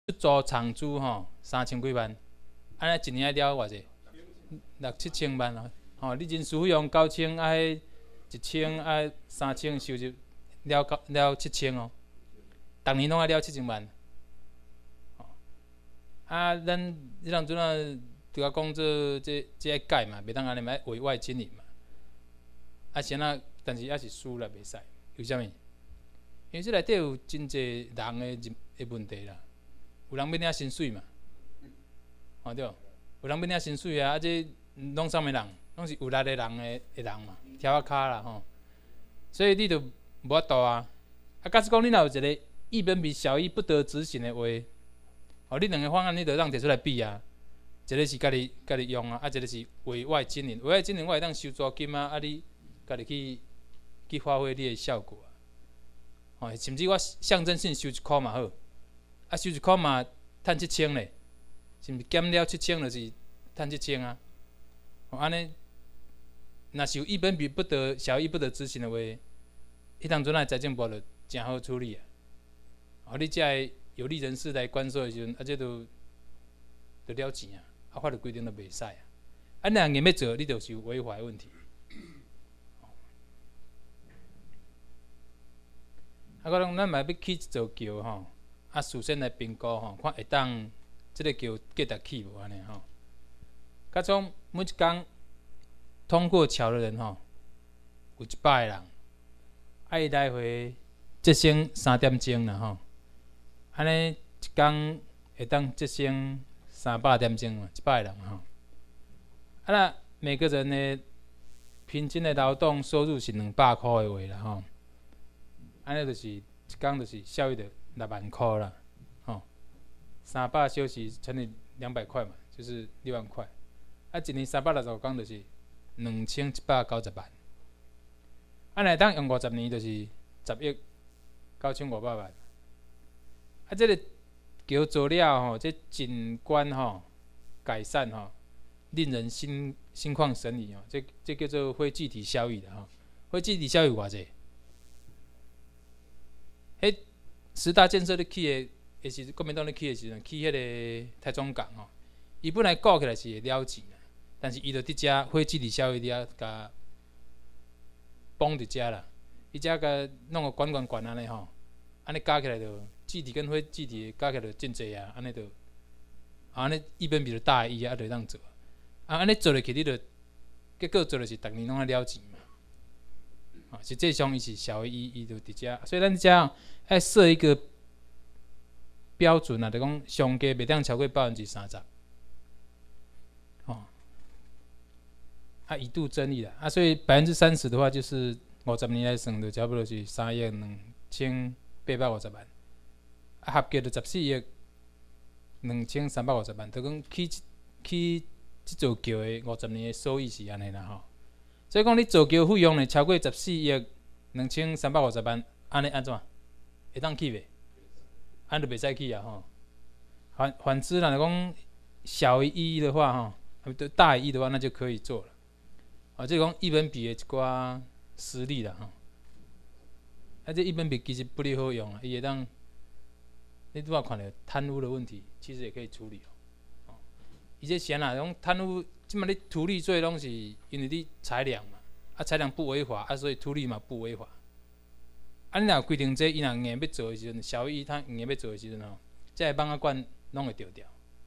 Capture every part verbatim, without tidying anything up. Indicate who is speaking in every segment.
Speaker 1: 租长租吼三千几万，安尼一年爱了偌济？六七千万啊！吼、哦，你人事费用九千，啊，迄一千啊三千收入了到了七千哦，逐年拢爱了七千万。哦、啊，咱迄当阵啊，拄啊讲这这这爱改嘛，袂当安尼嘛，委外经营嘛。啊，先啊，但是还是输了袂使，为虾米？因为这内底有真侪人的的问题啦，有人要领薪水嘛，吼、哦、对，有人要领薪水啊，啊这拢啥物人？拢是有力的人的的人嘛，挑啊骹啦吼，所以你就无法度啊。啊，假使讲你若有一个一本比小一不得执行的话，哦，你两个方案你就让摕出来比啊。一个是家己家己用啊，啊一个是委外经营，委外经营我会当收租金啊，啊你家己去去发挥你的效果啊。哦，甚至我象征性收一箍嘛好，啊收一箍嘛趁七千咧，是毋是减了七千就是趁七千啊？哦，安尼若是有一本比不得小一不得执行的话，迄当阵啊财政部就真好处理啊。哦，你遮个有利人士来关说的时阵，啊这都就了钱啊，啊法律规定都袂使啊。啊，你若硬要做，你就是有违法的问题。啊，我讲咱嘛要起一座桥吼，啊事先来评估吼，看会当即个桥过得去无安尼吼。甲种每一工通过桥的人吼，有一百个人，啊伊来回节省三点钟啦吼，安尼一工会当节省三百点钟嘛，一百个人吼。啊那每个人的平均的劳动收入是两百块的话啦吼。安尼就是一工就是效益的六万块啦，吼，三百小时乘以两百块嘛，就是六万块。啊，一年三百六十五工就是两千一百九十万。啊，若当用五十年就是十亿九千五百万。啊，这个桥做了吼，这景观吼改善吼，令人心心旷神怡吼，这这叫做非具体效益的吼。非具体效益偌济？迄十大建设咧起的，也是国民党咧起的时阵，起迄个台中港吼，伊本来搞起来是会了钱啦，但是伊就伫遮火具体效益伫遐甲绑伫遮啦，伊遮甲弄个管管管安尼吼，安尼加起来就具体跟火具体加起来就真济啊，安尼就，安尼一本比就大伊啊，就当做，啊安尼做落去你就结果做就是逐年拢爱了钱嘛。啊，实际上伊是小于一，伊就伫遮，所以咱遮爱设一个标准啊，就讲上加袂当超过百分之三十。哦，啊，一度争议啦，啊，所以百分之三十的话，就是五十年来算，就差不多是三亿两千八百五十万，啊，合计就十四亿两千三百五十万，就讲起起即座桥的五十年的收益是安尼啦吼。所以讲，你造桥费用呢超过十四亿两千三百五十万，安尼安怎？会当起袂？安就袂使起啊吼。反反之啦，讲小于一的话吼，大于一的话，那就可以做了。啊，即讲一本笔的一寡实例啦吼。啊，这一本笔其实不哩好用啊，伊会当，你拄仔看到贪污的问题，其实也可以处理哦。伊这啥啦？讲贪污。即马你土地罪拢是因为你裁量嘛，啊裁量不违法，啊所以土地嘛不违法。啊你若规定这伊若硬要做的时阵，小于他硬要做的时阵吼，这个网仔管拢会着掉。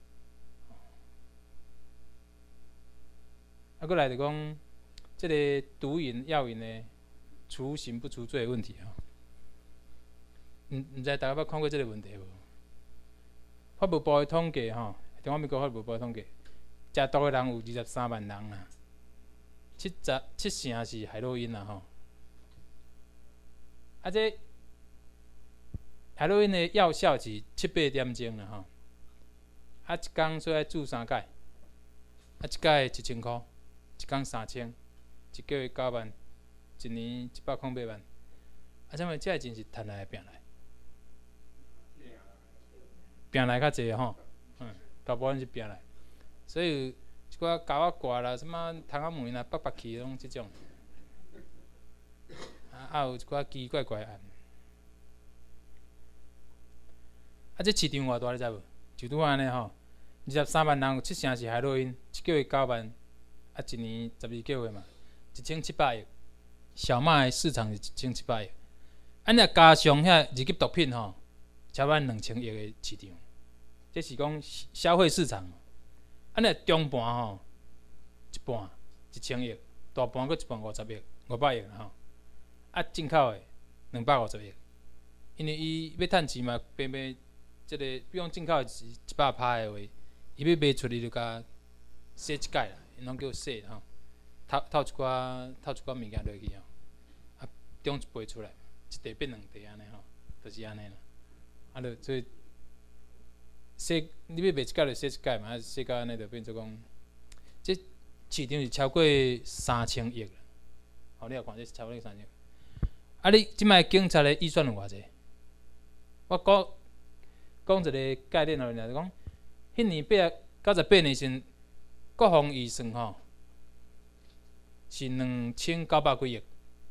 Speaker 1: 啊，过来就讲，这个毒瘾、药瘾的除刑不除罪的问题吼。毋毋知大家捌看过这个问题无？法务部的统计吼，中华民国法务部的统计。食毒的人有二十三万人啦，七十七成是海洛因啦吼。啊，这海洛因的药效是七八点钟啦吼。啊，一工所爱注三解，啊，一解一千块，一工三千，一个月九万，一年一百零八万。啊，什么？这真是赚来拼来，拼来较济吼。嗯，大部分是拼来。所以一寡狗仔挂啦，什么虫仔门啦、北北去拢即种，啊，还有一寡奇怪怪案。啊，这市场偌大你知无？ 就拄安尼吼，二十三万人有七成是海洛因，一个月九万，啊一年十二个月嘛，一千七百亿。小麦市场是一千七百亿，啊，若加上遐二级毒品吼，超万两千亿的市场，这是讲消费市场。啊，若中盘吼，一半一千亿，大盘佫一半五十亿、五百亿啦吼。啊，进口的两百五十亿，因为伊要趁钱嘛，变变即个，比如进口是一百趴的话，伊要卖出去就甲洗一届啦，因拢叫洗吼。透透一寡透一寡物件落去吼，啊，中一杯出来，一地变两地安尼吼，就是安尼啦。啊，就所以洗你要卖一届就洗一届嘛，啊，洗到安尼就变做讲，这市场是超过三千亿啦。吼，你也看这是超过三千亿。啊，你即摆警察的预算有偌济？我讲讲一个概念咯，就是讲，迄年八九十八年时，国防预算吼。是两千九百几亿，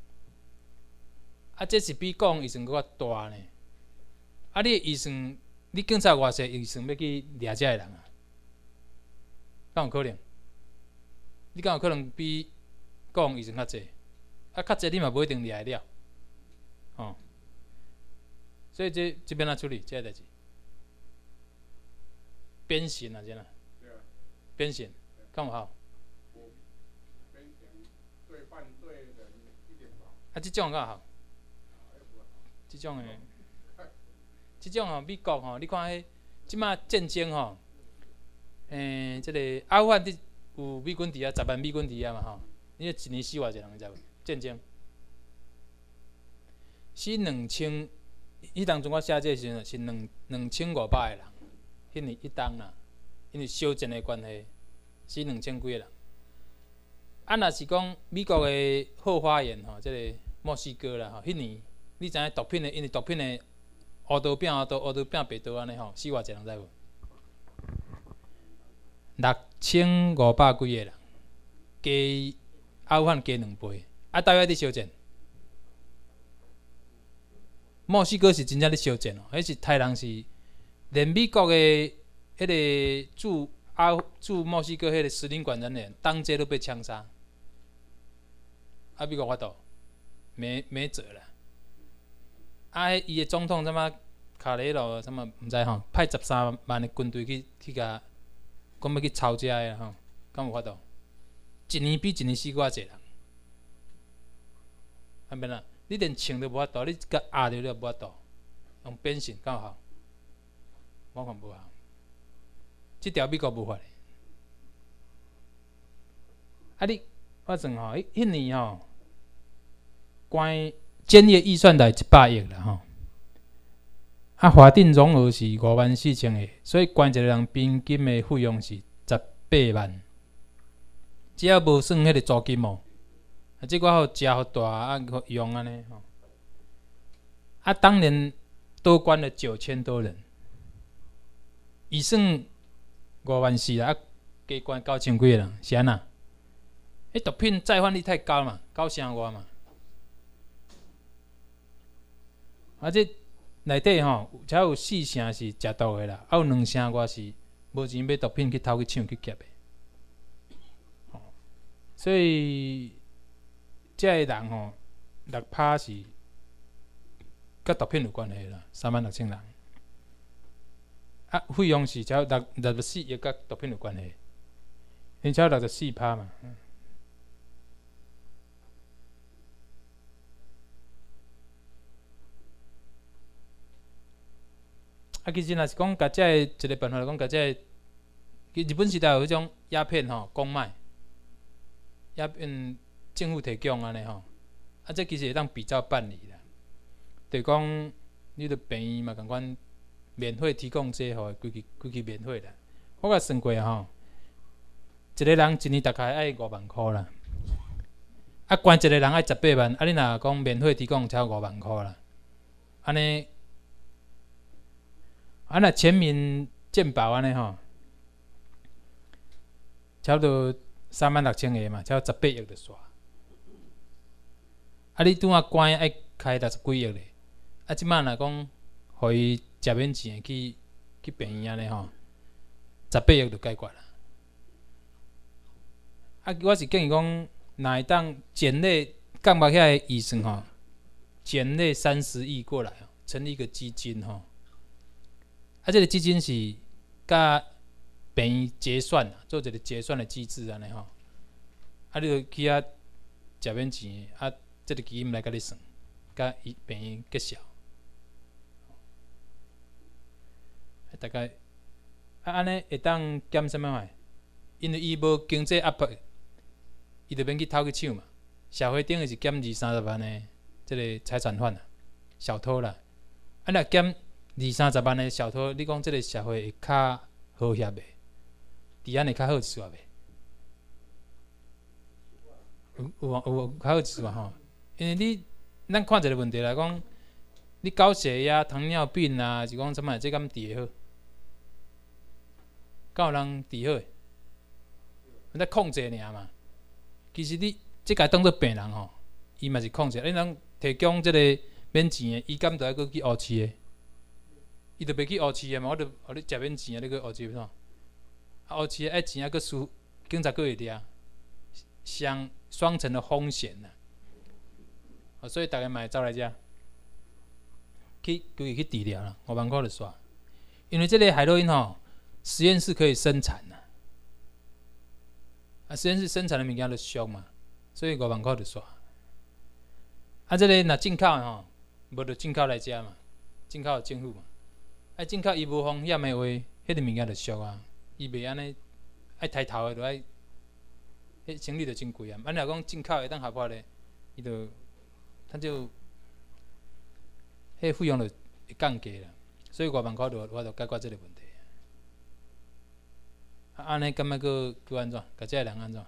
Speaker 1: 啊，这是比国防预算搁较大呢。啊，你预算，你警察偌济预算要去掠遮个人啊？敢有可能？你敢有可能比国防预算较济？啊，较济你嘛无一定掠得了，吼。所以这这边怎处理这个代志？鞭刑啊，真啊，鞭刑，敢有效？啊，即种较好，即种诶，即种吼，美国吼，你看迄即马战争吼，诶、欸，即、这个阿富汗伫有美军伫啊，十万美军伫啊嘛吼，你一年死偌济人，你知无？战争死两千，迄当阵我写这时阵是两两千五百个人，迄年一当啦，因为烧战的关系，死两千几个人。啊，若是讲美国的后花园吼，即、这个墨西哥啦吼，迄年你知影毒品的，因为毒品的黑道变黑道，黑道变白道安尼吼，死偌济人知无？六千五百几个人，加阿富汗加两倍，啊，大约伫烧战。墨西哥是真正伫烧战哦，迄是台人是连美国的迄个驻阿驻墨西哥迄个使领馆人员，当街都被枪杀。啊，美国法度没没辙啦。啊，伊的总统什么卡雷罗什么毋知吼，派十三万的军队去去甲，讲要去抄遮个吼，敢有法度？一年比一年死偌济人，安免啦？你连穿都无法度，你甲压着你都无法度，用鞭刑敢有效？我看无效。即条美国无法的。啊，你我算吼，迄迄年吼。关监狱预算大概一百亿啦吼，啊法定总额是五万四千个，所以关一个人平均的费用是十八万，只要无算迄个租金哦，啊这个好食好大啊，好用安尼吼。啊，当年多关了九千多人，伊算五万四啦，啊加关九千几个人，是安那？迄毒品再犯率太高嘛，九成外嘛。啊，这内底吼，才有四成是食毒的啦，啊有两成外是无钱买毒品去偷去抢去劫的。哦，所以这个人吼，六趴是甲毒品有关系啦，三万六千人。啊，费用是只有六六十四亿甲毒品有关系，因只有六十四趴嘛。嗯啊，其实若是讲，甲这一个办法来讲，甲这日本时代有迄种鸦片吼，公卖，鸦片政府提供安尼吼，啊，这其实会当比照办理啦。就是讲，你著病院嘛，共款免费提供这吼，规期规期免费啦。我甲算过吼，一个人一年大概爱五万箍啦。啊，关一个人爱十八万，啊，你若讲免费提供才五万箍啦，安尼。啊，若全民健保安尼吼，差不多三万六千个嘛，差不多十八亿就煞。啊，你拄仔关爱开六十几亿咧，啊，即摆若讲，互伊食免钱去去病院安尼吼， 十八亿就解决啦。啊，我是建议讲，若会当减类降目遐个预算吼，减类三十亿过来，成立一个基金吼。啊，这个基金是甲病院结算，做一个结算的机制安尼吼。啊，你就去遐食免钱，啊，这个基金来甲你算，甲伊病院结销。大概啊，安尼会当减什么话？因为伊无经济压迫，伊就免去偷去抢嘛。社会顶个是减二三十万的，即个财产犯啊，小偷啦。啊，若减二三十万的小偷，你讲即个社会会较和谐袂？治安会较好一撮袂？有有有有较好一撮吼。因为你咱看一个问题来讲，你高血压、糖尿病啊，是讲什么？这敢治会好？敢有人治好诶？咱控制尔嘛。其实你即个当做病人吼，伊嘛是控制。你人提供即个免钱诶，伊敢着爱搁去乌市诶？伊着袂去乌市诶嘛？我着互你食免钱啊，你去乌市要怎？啊，乌市爱钱啊，搁输警察搁会抓，双双层的风险呐。哦，所以大家嘛会走来遮，去规去治疗啦，五万块就煞。因为即个海洛因吼。实验室可以生产呐、啊，啊，实验室生产的物件就俗嘛，所以五万块就煞。啊，这个若进口的吼，无就进口来遮嘛，进口政府嘛。啊，进口伊无风险的话，迄个物件就俗啊，伊袂安尼爱抬头的，就爱，迄生理就真贵啊。啊，若讲进口会当合法的，伊就，他就，迄费用就会降低啦。所以五万块就我就解决这个问题。啊，安尼感觉佫佫安怎？甲遮人安怎？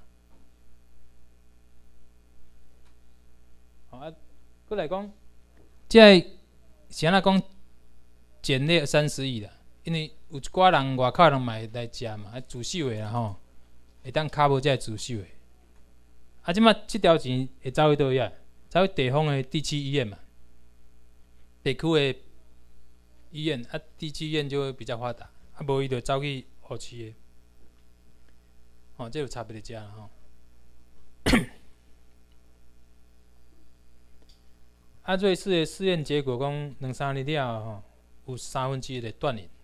Speaker 1: 好啊，佫来讲，即个是安怎讲？减列三十亿啦，因为有一寡人外口人嘛会来食嘛，啊自首的啦吼，会当卡无遮自首的。啊，即马即条钱会走去倒遐？走去地方的地区医院嘛，地区的医院啊，地区医院就会比较发达，啊无伊就走去乌市的。哦，这有差别伫遮啦吼。啊，瑞士的试验结果讲，两三日了吼，有三分之一的断瘾。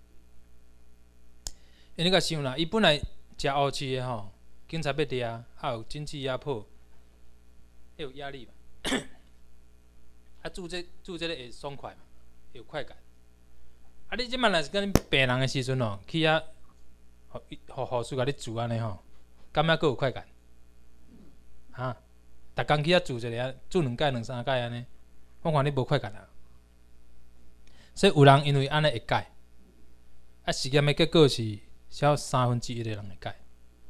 Speaker 1: 因你甲想啦，伊本来食乌市的吼，警察要抓，还有经济压迫，会有压力嘛。啊，做这做这个会爽快嘛，会有快感。啊，你即摆若是跟病人的时阵哦，去遐。互护士甲你住安尼吼，感觉佫有快感，哈！逐工去遐住一下，住两摆、两三摆安尼，我看你无快感啊。所以有人因为安尼会改，啊，实验的结果是少三分之一的人会改，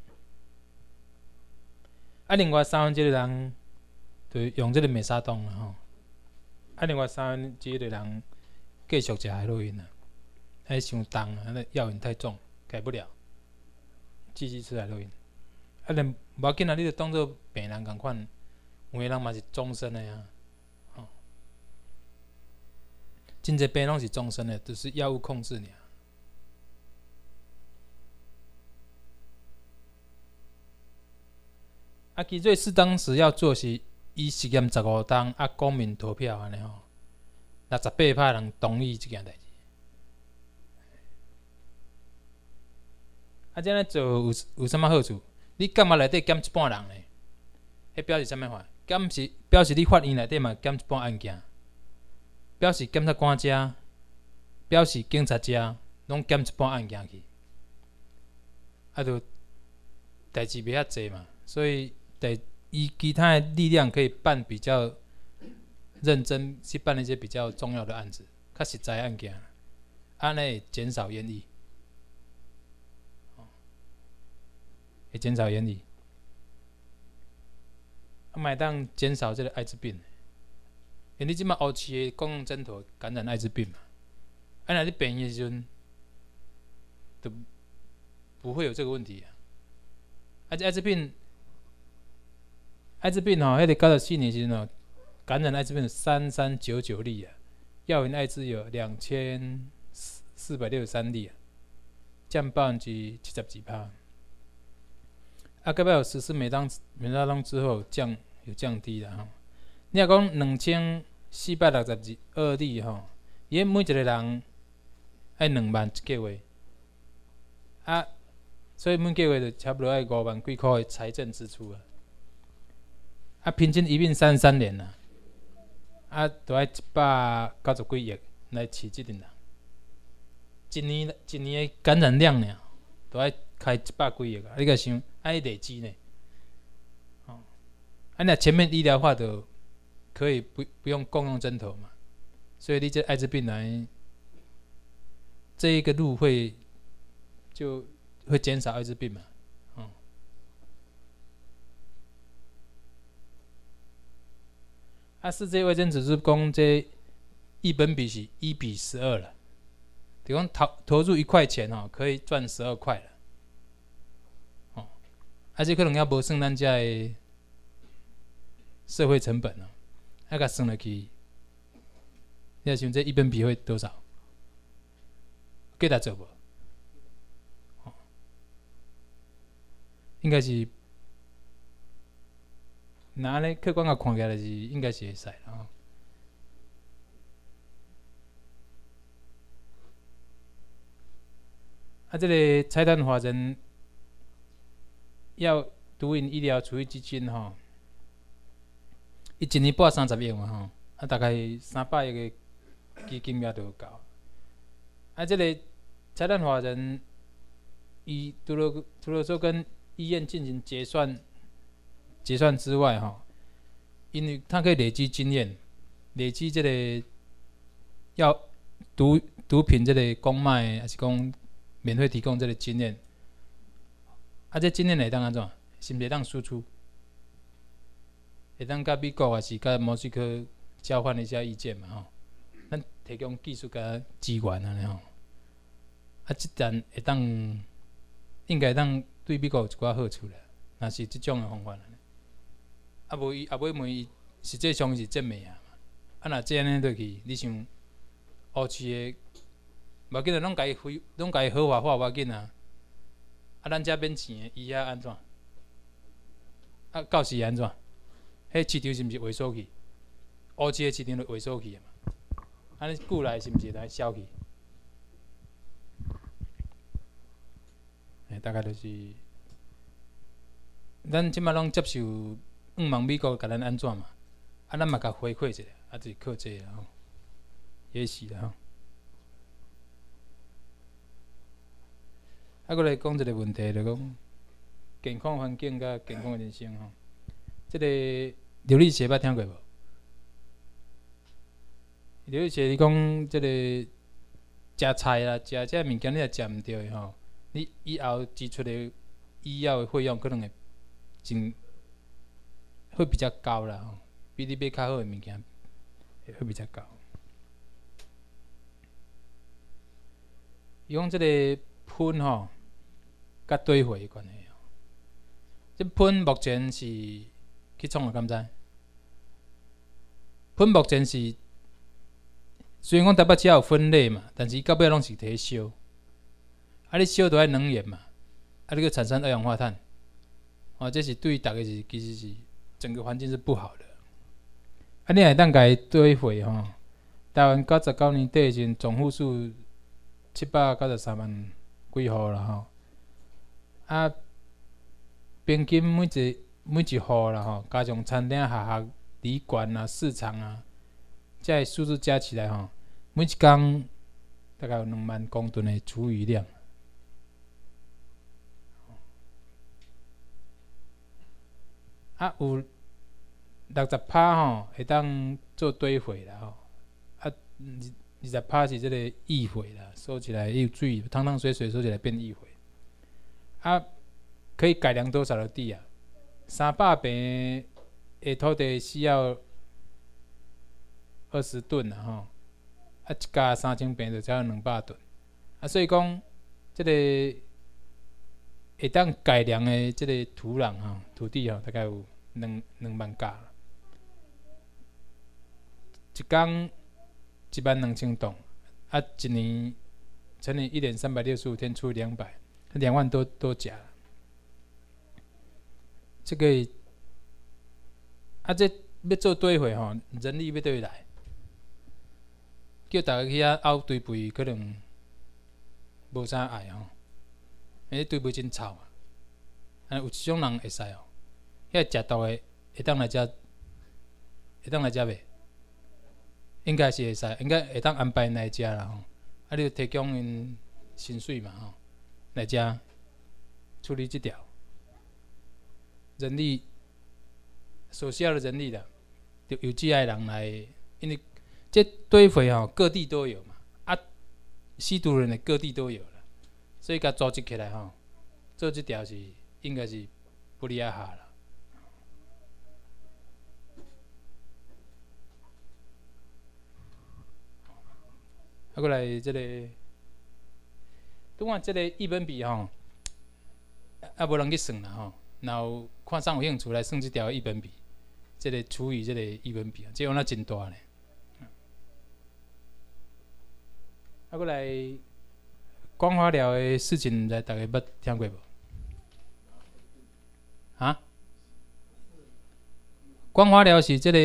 Speaker 1: 啊，另外三分之一的人就用这个美沙酮啦吼，啊，另外三分之一的人继续食海洛因啊，还伤重啊，那药瘾太重，改不了。继续吃海洛因，啊，连无要紧啊，你就当做病人共款，有诶人嘛是终身的呀，吼，真侪病拢是终身的，只、就是药物控制尔。啊，其瑞士当时要做是，伊实验十五档，啊，公民投票安尼吼，六十八趴人同意即件代志。啊，这样做有有啥物好处？你监狱内底减一半人呢？迄表示啥物话？减是表示你法院内底嘛减一半案件，表示检察官遮，表示警察遮，拢减一半案件去。啊，就代志袂遐济嘛，所以代伊其他的力量可以办比较认真去办一些比较重要的案子，较实在案件，安尼会减少冤狱。会减少烟瘾，啊，嘛会当减少这个艾滋病。因为你即马乌市的公共针头感染艾滋病嘛，啊，若你病的时阵，就不会有这个问题啊。啊，这艾滋病，艾滋病吼，迄个九十四年时阵哦，感染艾滋病有三三九九例啊，药源艾滋有两千四百六十三例啊， 占百分之七十几趴。啊，到尾有实施美当美当当之后降有降低啦吼。你若讲两千四百六十二例吼，伊每一个人爱两万一个月，啊，所以每个月就差不多爱五万几块的财政支出啊。啊，平均一命三十三年啦，啊，都爱一百九十几亿来饲即阵人。一年一年的感染量呢，都爱开一百几亿啊！你甲想，爱累积呢？哦，啊，那前面医疗化的可以不不用共用针头嘛？所以你这艾滋病来这一个路会就会减少艾滋病嘛？哦，啊，世界卫生组织讲这一本比是一比十二了。比如投投入一块钱哦，可以赚十二块了，哦，而且可能要无算咱遮的社会成本哦，要甲算落去，你要想这一本比会多少？记得做无？哦，应该是，那安尼客观个看起来是应该是会使啦吼。啊，这个财团法人要独营医疗储蓄基金吼，伊一年拨三十亿嘛吼，啊大概三百亿个基金额就有够。啊，这个财团法人，伊除了除了说跟医院进行结算结算之外吼，因为它可以累积经验，累积这个要毒毒品这个公卖还是讲。免费提供这个经验，啊，这经验会当安怎？是毋是会当输出？会当甲美国还是甲墨西哥交换一下意见嘛？吼，咱提供技术甲资源安尼吼，啊，即阵会当应该当对美国有一寡好处啦。若是即种的方法，啊无伊啊尾问伊实际上是正面啊，啊若这安尼落去，你想乌市的？无要紧啊，拢家己非，拢家己合法化无要紧啊。啊，咱遮免钱的，伊遐安怎？啊，到时安怎？迄市场是毋是萎缩去？乌市的市场就萎缩去啊嘛。安尼久来是毋是来消去？诶，大概就是，咱即摆拢接受，仰望美国甲咱安怎嘛？啊，咱嘛甲回馈一下，啊，就是靠这个吼，也是啦吼。啊，佫来讲一个问题，就讲健康环境甲健康人生吼。即、这个刘理学捌听过无？刘理学你讲即个食菜啦，食这物件你若食毋对吼，你以后支出的医药的费用可能会真会比较高啦吼，比你买较好的物件会比较高。伊讲即个喷吼。甲堆肥有关系哦。即喷目前是去创啊，敢知？喷目前是虽然讲台北市有分类嘛，但是伊到尾拢是摕烧。啊，你烧都爱能源嘛，啊，你个产生二氧化碳，哦，这是对大家是其实是整个环境是不好的。啊，你会当家堆肥吼，台湾九十九年底时总户数七百九十三万几户啦吼。啊，平均每一每一户啦吼，加上餐厅、学校、旅馆啊、市场啊，这个数字加起来吼，每一工大概有两万公吨的厨余量。啊，有六十趴吼会当做堆肥啦吼，啊，二十趴是这个易肥啦，收起来有水，汤汤水水收起来变易肥。啊，可以改良多少的地啊？三百平的土地需要二十吨啊，吼！啊，一家三千平就才有两百吨。啊，所以讲，这个会当改良的这个土壤吼、土地吼，大概有两两万甲啦。一工一万两千吨，啊，一年乘以一年三百六十五天除以两百，两万多多甲。这个啊，这要做堆会吼，人力要对来，叫大家去遐凹堆肥，可能无啥爱吼，因为堆肥真臭啊。啊，有一种人会使哦，遐食毒的会当来遮，会当来遮卖，应该是会使，应该会当安排来遮啦吼。啊，你就提供因薪水嘛吼，来遮处理这条人力所需要的人力的，就由这些人来，因为这堆肥吼各地都有嘛，啊，吸毒人的各地都有了，所以甲组织起来吼，做这条是应该是不利亚下啦。啊，过来这个，拄看这个一本比吼，啊无人去算啦吼。然后看上有兴趣来算这条一本比，这个除以这个一本比，这样那真大呢。啊，过来光化疗的事情，唔知大家捌听过无？啊？光化疗是这个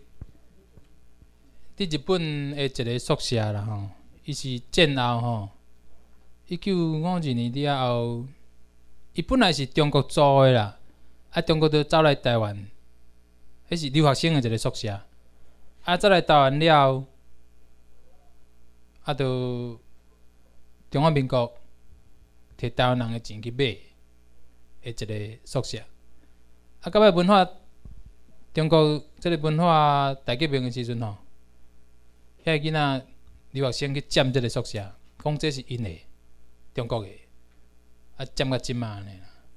Speaker 1: 伫日本的一个宿舍啦吼，伊是战后吼，一九五二年了后。伊本来是中国租的啦，啊，中国就走来台湾，迄是留学生的一个宿舍。啊，走来台湾了后，啊，就中华民国摕台湾人的钱去买的一个宿舍。啊，到尾文化中国即个文化大革命的时阵吼，遐囡仔留学生去占即个宿舍，讲这是因的，中国的。啊，占到即嘛呢？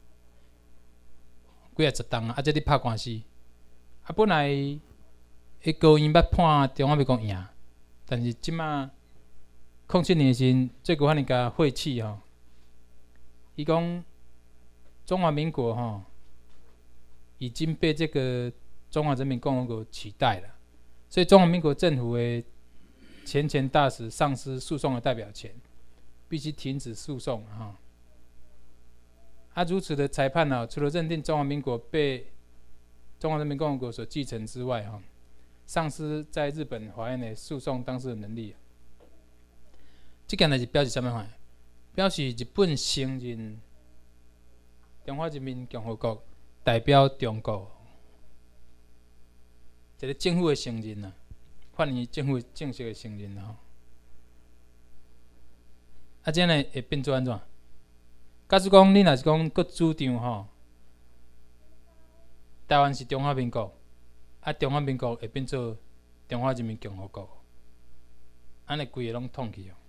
Speaker 1: 几啊十栋啊，啊，这咧拍官司。啊，本来迄高院捌判中华民国赢，但是即嘛，零七年时最高法院甲废弃吼。伊讲中华民国吼已经被这个中华人民共和国取代了，所以中华民国政府的前前大使丧失诉讼的代表权，必须停止诉讼哈。啊，如此的裁判呢、啊，除了认定中华民国被中华人民共和国所继承之外，哈，丧失在日本法院的诉讼当事的能力。这件代志表示什么话？表示日本承认中华人民共和国代表中国，一个政府的承认啊，法院政府正式的承认啊。啊，这样呢会变做安怎？假使讲，你若是讲，佮主张吼，台湾是中华民国，啊，中华民国会变做中华人民共和国，安尼规个拢统去哦。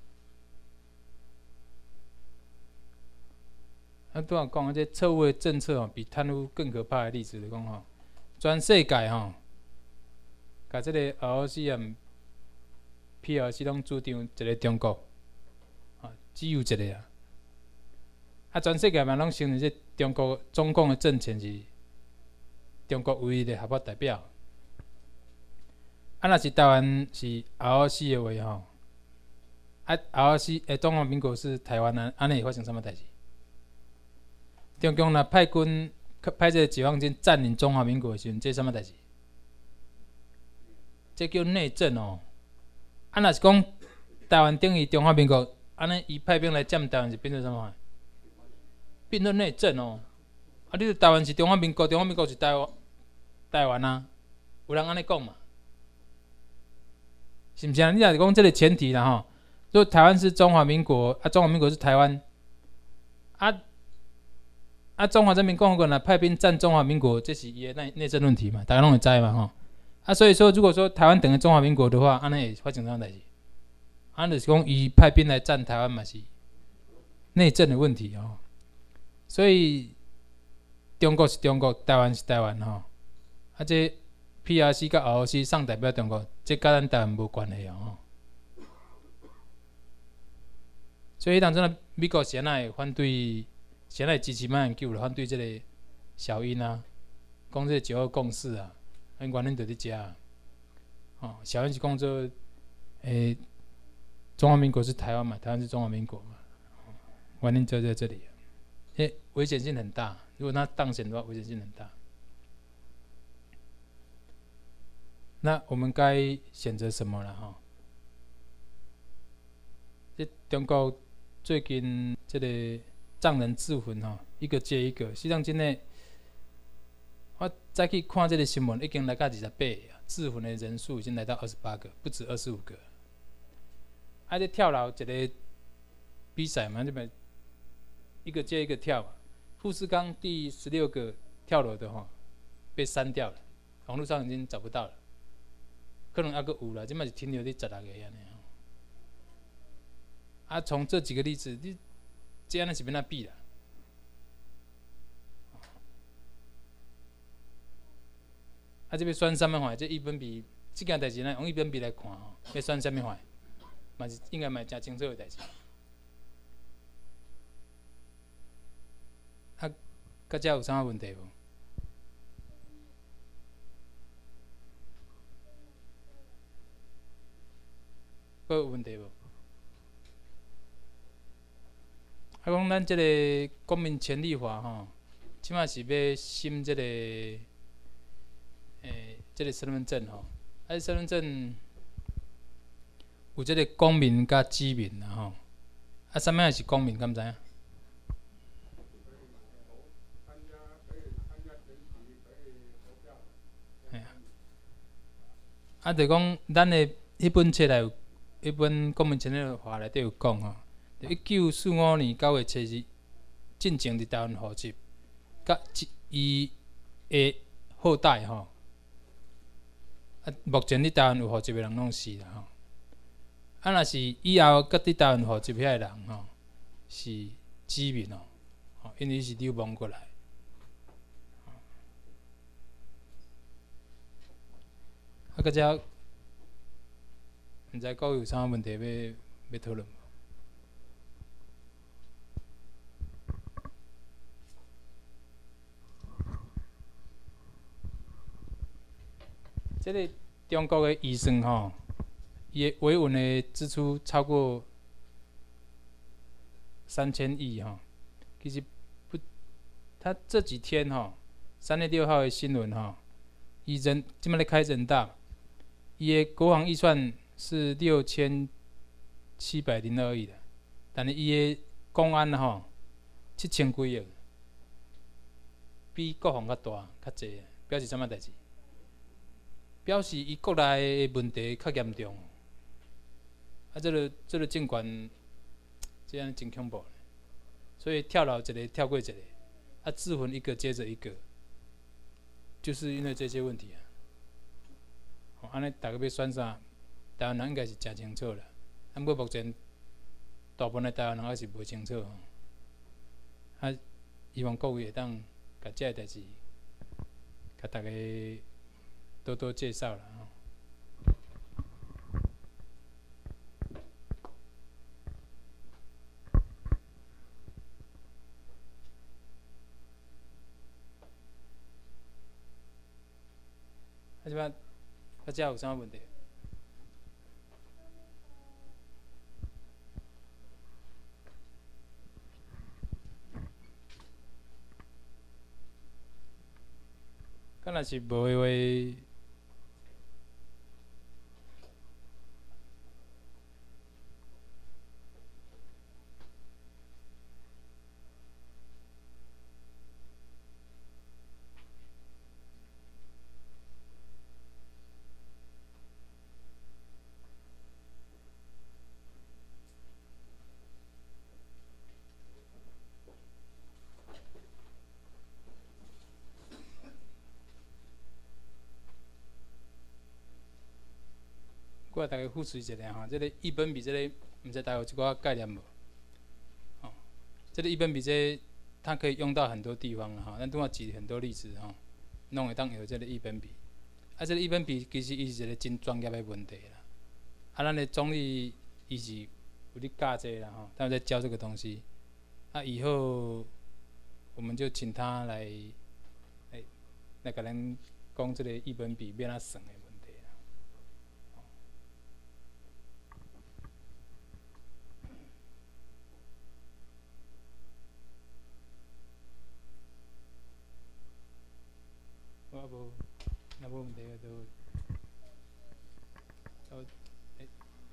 Speaker 1: 啊，拄仔讲啊，这错误的政策吼，比贪污更可怕的例子，就讲吼，全世界吼，甲这个 R O C 和 P R C 拢主张一个中国，啊，只有一个啊。啊，全世界嘛拢承认这中国中共的政权是中国唯一的合法代表。啊，若是台湾是 R O C 的话吼，啊 R O C 诶，中华民国是台湾啊，安尼会发生什么代志？中共若派军派这个解放军占领中华民国的时阵，这什么代志？这叫内政哦。啊，若是讲台湾等于中华民国，安尼伊派兵来占台湾是变做什么？变做内政哦，啊！你台湾是中华民国，中华民国是台湾，台湾啊，有人安尼讲嘛？是毋是啊？你若是讲这个前提啦吼，如果台湾是中华民国，啊，中华民国是台湾，啊啊，中华人民共和国若派兵占中华民国，这是伊的内内政问题嘛？大家拢会知嘛吼？啊，所以说，如果说台湾等于中华民国的话，安尼会发生啥代志？安就是讲伊派兵来占台湾嘛是内政的问题哦。所以中国是中国，台湾是台湾吼。啊，这 P R C 甲 R O C 上代表中国，这甲咱台湾无关系哦。所以当阵美国是安会反对，是安支持马英九，反对这个小英啊，讲这个九二共识啊，因原因就伫遮啊。哦，小英是讲做诶， 中华民国是台湾嘛，台湾是中华民国嘛，原因就在这里，因为危险性很大，如果它当选的话，危险性很大。那我们该选择什么了哈？这中国最近这个藏人自焚哈，一个接一个，实际上真的，我再去看这个新闻，已经来到二十八个，自焚的人数已经来到二十八个，不止二十五个。啊，这跳楼一个比赛嘛，这边一个接一个跳。富士康第十六个跳楼的哈，被删掉了，网络上已经找不到了。可能还阁有啦，即摆是停留伫十六个安尼。啊，从这几个例子，你这样是要哪比啦？啊，这要选什么话？这一分比这件代志呢，用一分比来看吼，要选什么话？嘛是应该嘛真清楚的代志。啊，甲遮有啥问题无？阁有问题无？啊，讲咱即个公民权利法吼，即马是要审即、这个诶，即、这个身份证吼。啊，身份证有即个公民甲居民啦吼。啊，啥物仔是公民？敢知影？啊，就讲咱的迄本册内有，迄本公民权利法内底有讲吼，一九四五年九月七日进前伫台湾户籍，甲伊的后代吼，啊，目前伫台湾有户籍的人拢是啦吼。啊，若是以后甲伫台湾户籍遐个人吼，是居民哦，吼，因为是流亡过来。啊，搁遮，毋知各位有啥问题要要讨论无？这个中国的预算吼，伊的维稳的支出超过三千亿吼。其实不，他这几天吼，三月六号的新闻吼，伊人即摆咧开人大。伊的国防预算是六千七百零二亿的，但是伊的公安吼七千几亿，比国防较大较济，表示啥物代志？表示伊国内的问题较严重。啊，这个这个政权这样真恐怖，所以跳楼一个跳过一个，啊，自焚一个接着一个，就是因为这些问题啊。哦，安尼大家要选啥？台湾人应该是真清楚啦。啊，不过目前大部分的台湾人还是无清楚吼。啊，希望各位会当甲这个代志，甲大家多多介绍啦吼。啊，即摆。大家有啥问题？敢若是无的话，我大家复习一下吼，这个一本比这个，毋知大家有一寡概念无？哦，这个一本比这个，它可以用到很多地方哈。咱拄仔举很多例子吼，弄会当有这个一本比。啊，这个一本比其实伊是一个真专业的问题啦。啊，咱的总理伊是有咧教这个啦吼，他在教这个东西。啊，以后我们就请他来，来来甲咱讲这个一本比要安怎算的。 题都都诶。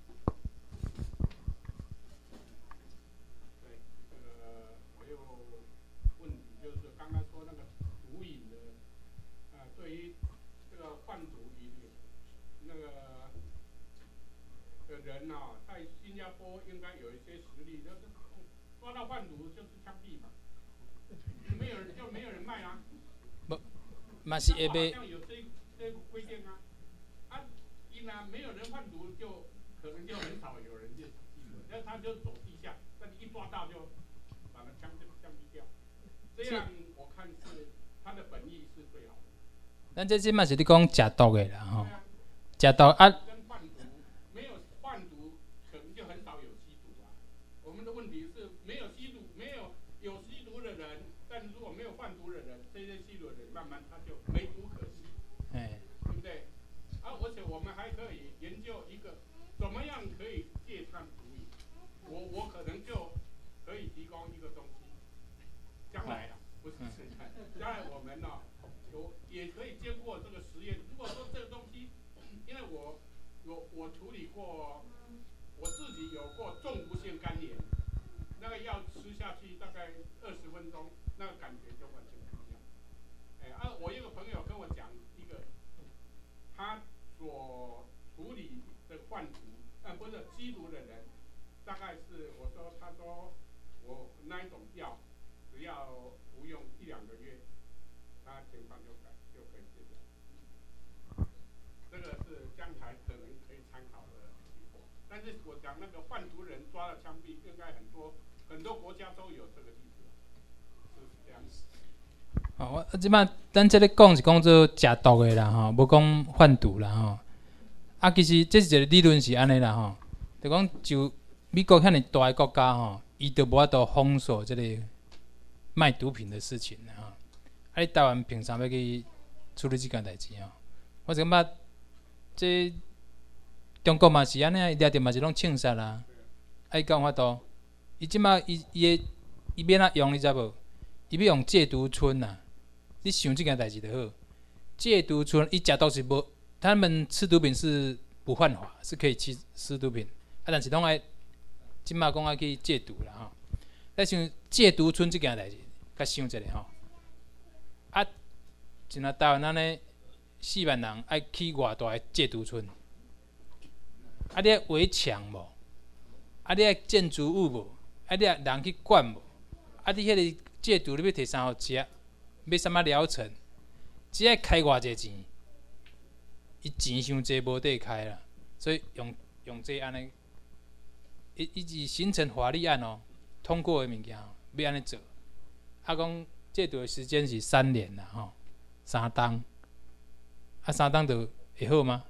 Speaker 2: 对，这个我又问题就是刚刚说那个毒瘾的，啊、呃，对于这个贩毒瘾那个的人啊，在新加坡应该有一些实力，就是抓到贩毒就是枪毙嘛，没有人就没有人卖啊。
Speaker 1: 不，嘛是会被。
Speaker 2: 好像有这这个规定啊，啊，一呢没有人贩毒就可能就很少有人去记录，那他就走地下，但一抓到就把那枪就枪毙掉。这样我看是他的本意是最好的。
Speaker 1: 咱这即嘛是你讲食毒的啦吼，食毒啊。
Speaker 2: 跟贩毒没有贩毒，可能就很少有吸毒啊。我们的问题是没有吸毒，没有有吸毒的人，但如果没有贩毒的人，这些吸毒的人慢慢他就没毒可吸，
Speaker 1: 哎，
Speaker 2: 对不对？啊，而且我们还可以研究一个怎么样可以戒断毒瘾。我我可能就可以提供一个东西，将来啊，不是现在，将来我们呢、啊、有也可以经过这个实验。如果说这个东西，因为我有我处理过，我自己有过重毒性肝炎，那个药吃下去大概二十分钟，那个感觉就完全不一样。哎，啊，我一个朋友跟我讲一个，他所处理的贩毒，呃，不是吸毒的人，大概是我说，他说我那一种药，只要服用一两个月，他情况就改就可以治疗。这个是将来可能可以参考的结果。但是我讲那个贩毒人抓了枪毙，应该很多很多国家都有这个例子，是不是这样子？
Speaker 1: 哦，我即摆咱这咧讲是讲做食毒的啦吼，无讲贩毒啦吼。啊，其实这是一个理论是安尼啦吼，就讲就美国遐尼大个国家吼，伊就无法度封锁这个卖毒品的事情啦吼。啊，你台湾凭啥要去处理这件代志吼？我是感觉这中国嘛是安尼，伊掠着嘛是拢枪杀啦。啊，伊敢有法度？伊即摆伊伊个伊要哪用你知无？伊要用戒毒村呐、啊。你想这件代志就好。戒毒村，伊食毒是无，他们吃毒品是不犯法，是可以吃吃毒品。啊，但是拢爱，即马讲爱去戒毒啦吼。咱想戒毒村这件代志，甲想一下吼。啊，像那台湾安尼四万人爱去偌大个戒毒村，啊，你爱围墙无？啊，你爱建筑物无？啊，你爱人去管无？啊，你迄个戒毒你要摕啥互食？要啥物疗程？只爱开偌济钱？伊钱伤济无地开啦，所以用用这安尼，伊伊是形成法律案哦，通过的物件要安尼做。啊，讲戒毒的时间是三年啦吼，三档。啊，三档就会好吗？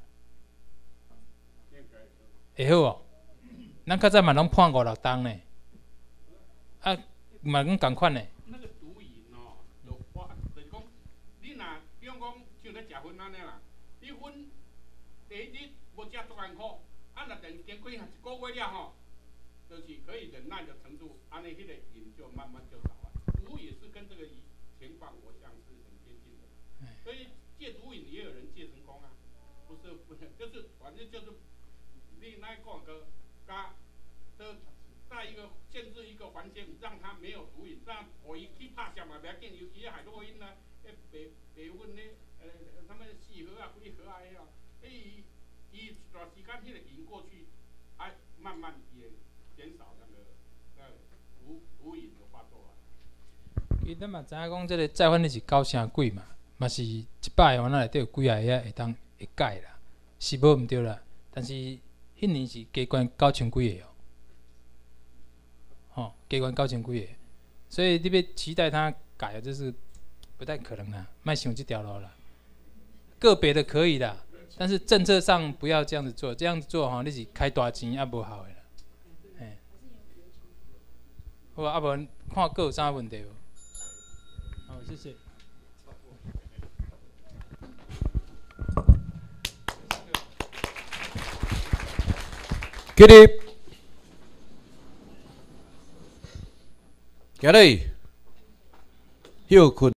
Speaker 1: 会好哦。咱较早嘛拢判五六档呢，啊，嘛讲共款呢。
Speaker 2: 那个毒瘾哦，就发就是讲，你若比如讲像咧食薰安尼啦，你薰第一日无食足艰苦，啊，若等经过一个月了吼，就是可以忍耐的程度，安尼迄个瘾就慢慢就少了。毒也是跟这个情况，我想是很接近的。所以戒毒瘾也有人戒成功啊，不是不是，就是反正就是你那讲个，加这在一个限制一个环境，让他没有毒瘾，让我一去拍相嘛，不要紧，尤其海洛因啊，诶白白粉呢，呃，他们四盒啊、几盒啊迄哦，伊伊一段时间迄个瘾过去，还慢慢也减少那个呃毒毒瘾的发作啊。
Speaker 1: 其实咱嘛知影讲，这个再犯率是九成几嘛，嘛是一百个内底有几啊个会当会改啦，是无毋对啦。但是迄年是加悬九千几个哦，吼、哦，加悬九千几个，所以你要期待它改，这是不太可能啦，莫想这条路啦。个别的可以啦，但是政策上不要这样子做，这样子做吼、哦，你是开大钱也无效的啦。嘿，好啊，啊无看各有啥问题无？好，谢谢。
Speaker 3: 起立，起来，休困。